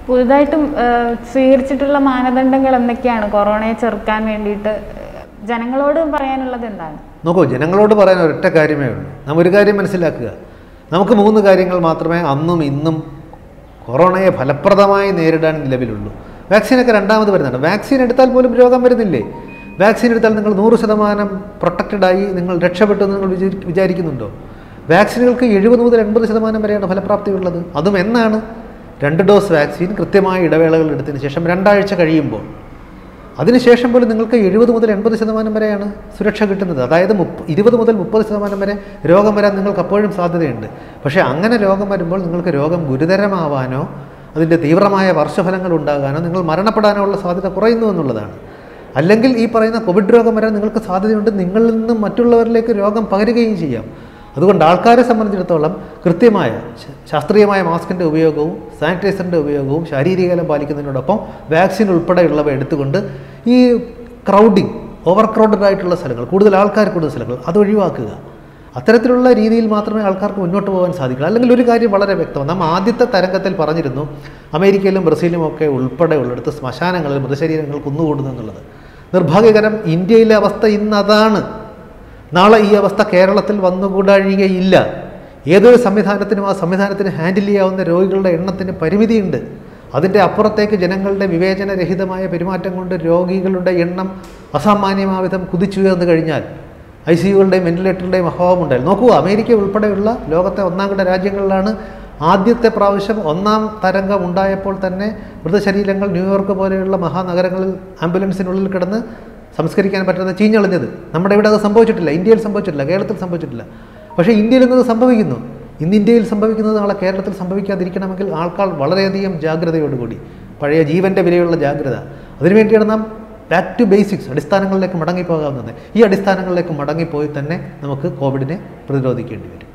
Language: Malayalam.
പുതുതായിട്ടും സ്വീകരിച്ചിട്ടുള്ള മാനദണ്ഡങ്ങൾ എന്തൊക്കെയാണ് കൊറോണയെ ചെറുക്കാൻ വേണ്ടിയിട്ട് ജനങ്ങളോട് പറയാനുള്ളത് എന്താണ്? നോക്കൂ, ജനങ്ങളോട് പറയാൻ ഒരൊറ്റ കാര്യമേ ഉള്ളൂ. നാം ഒരു കാര്യം മനസ്സിലാക്കുക, നമുക്ക് 3 കാര്യങ്ങൾ മാത്രമേ അന്നും ഇന്നും കൊറോണയെ ഫലപ്രദമായി നേരിടാൻ നിലവിലുള്ളൂ. വാക്സിനൊക്കെ രണ്ടാമത് വരുന്നുണ്ട്. വാക്സിൻ എടുത്താൽ പോലും രോഗം വരുന്നില്ലേ? വാക്സിൻ എടുത്താൽ നിങ്ങൾ 100% പ്രൊട്ടക്റ്റഡായി നിങ്ങൾ രക്ഷപ്പെട്ടു എന്ന് നിങ്ങൾ വിചാരിക്കുന്നുണ്ടോ? വാക്സിനുകൾക്ക് 70 മുതൽ 80% വരെയാണ് ഫലപ്രാപ്തിയുള്ളത്. അതും എന്നാണ്? 2 ഡോസ് വാക്സിൻ കൃത്യമായ ഇടവേളകൾ എടുത്തതിന് ശേഷം 2 ആഴ്ച കഴിയുമ്പോൾ. അതിനുശേഷം പോലും നിങ്ങൾക്ക് 70 മുതൽ 80% വരെയാണ് സുരക്ഷ കിട്ടുന്നത്. അതായത് 20 മുതൽ 30% വരെ രോഗം വരാൻ നിങ്ങൾക്ക് അപ്പോഴും സാധ്യതയുണ്ട്. പക്ഷേ അങ്ങനെ രോഗം വരുമ്പോൾ നിങ്ങൾക്ക് രോഗം ഗുരുതരമാവാനോ അതിൻ്റെ തീവ്രമായ പാർശ്വഫലങ്ങൾ ഉണ്ടാകാനോ നിങ്ങൾ മരണപ്പെടാനോ ഉള്ള സാധ്യത കുറയുന്നു എന്നുള്ളതാണ്. അല്ലെങ്കിൽ ഈ പറയുന്ന കോവിഡ് രോഗം വരാൻ നിങ്ങൾക്ക് സാധ്യതയുണ്ട്. നിങ്ങളിൽ നിന്നും മറ്റുള്ളവരിലേക്ക് രോഗം പകരുകയും ചെയ്യാം. അതുകൊണ്ട് ആൾക്കാരെ സംബന്ധിച്ചിടത്തോളം കൃത്യമായ ശാസ്ത്രീയമായ മാസ്കിൻ്റെ ഉപയോഗവും സാനിറ്റൈസറിൻ്റെ ഉപയോഗവും ശാരീരികലം പാലിക്കുന്നതിനോടൊപ്പം വാക്സിൻ ഉൾപ്പെടെയുള്ളവ എടുത്തുകൊണ്ട് ഈ ക്രൗഡിങ്, ഓവർ ക്രൗഡഡ് ആയിട്ടുള്ള സ്ഥലങ്ങൾ, കൂടുതൽ ആൾക്കാർ കൂടുന്ന സ്ഥലങ്ങൾ അത് ഒഴിവാക്കുക. അത്തരത്തിലുള്ള രീതിയിൽ മാത്രമേ ആൾക്കാർക്ക് മുന്നോട്ട് പോകാൻ സാധിക്കൂ. അല്ലെങ്കിൽ ഒരു കാര്യം വളരെ വ്യക്തമാണ്. നാം ആദ്യത്തെ തരംഗത്തിൽ പറഞ്ഞിരുന്നു അമേരിക്കയിലും ബ്രസീലും ഒക്കെ ഉൾപ്പെടെ ഉള്ളിടത്ത് ശ്മശാനങ്ങളിൽ മൃതശരീരങ്ങൾ കുന്നുകൂടുന്നു എന്നുള്ളത്. നിർഭാഗ്യകരം, ഇന്ത്യയിലെ അവസ്ഥ ഇന്ന് അതാണ്. നാളെ ഈ അവസ്ഥ കേരളത്തിൽ വന്നുകൂടാഴികയില്ല. ഏതൊരു സംവിധാനത്തിനും ആ സംവിധാനത്തിന് ഹാൻഡിൽ ചെയ്യാവുന്ന രോഗികളുടെ എണ്ണത്തിന് പരിമിതിയുണ്ട്. അതിൻ്റെ അപ്പുറത്തേക്ക് ജനങ്ങളുടെ വിവേചനരഹിതമായ പെരുമാറ്റം കൊണ്ട് രോഗികളുടെ എണ്ണം അസാമാന്യമാവിധം കുതിച്ചുയർന്നു കഴിഞ്ഞാൽ ICUകളുടെയും വെന്റിലേറ്ററുടെയും അഭാവം ഉണ്ടായിരുന്നു. നോക്കൂ, അമേരിക്ക ഉൾപ്പെടെയുള്ള ലോകത്തെ 1-കിട രാജ്യങ്ങളിലാണ് ആദ്യത്തെ പ്രാവശ്യം 1ാം തരംഗം ഉണ്ടായപ്പോൾ തന്നെ മൃതശരീരങ്ങൾ ന്യൂയോർക്ക് പോലെയുള്ള മഹാനഗരങ്ങളിൽ ആംബുലൻസിനുള്ളിൽ കിടന്ന് സംസ്കരിക്കാൻ പറ്റുന്ന ചീഞ്ഞളിഞ്ഞത്. നമ്മുടെ ഇവിടെ അത് സംഭവിച്ചിട്ടില്ല. ഇന്ത്യയിൽ സംഭവിച്ചിട്ടില്ല, കേരളത്തിൽ സംഭവിച്ചിട്ടില്ല. പക്ഷേ ഇന്ത്യയിൽ ഇന്നത് സംഭവിക്കുന്നു. ഇന്ന് ഇന്ത്യയിൽ സംഭവിക്കുന്നത് നാളെ കേരളത്തിൽ സംഭവിക്കാതിരിക്കണമെങ്കിൽ ആൾക്കാർ വളരെയധികം ജാഗ്രതയോടുകൂടി, പഴയ ജീവൻ്റെ വിലയുള്ള ജാഗ്രത, അതിനുവേണ്ടിയാണ് നാം ബാക്ക് ടു ബേസിക്സ്, അടിസ്ഥാനങ്ങളിലേക്ക് മടങ്ങിപ്പോകാവുന്നത്. ഈ അടിസ്ഥാനങ്ങളിലേക്ക് മടങ്ങിപ്പോയി തന്നെ നമുക്ക് കോവിഡിനെ പ്രതിരോധിക്കേണ്ടി വരും.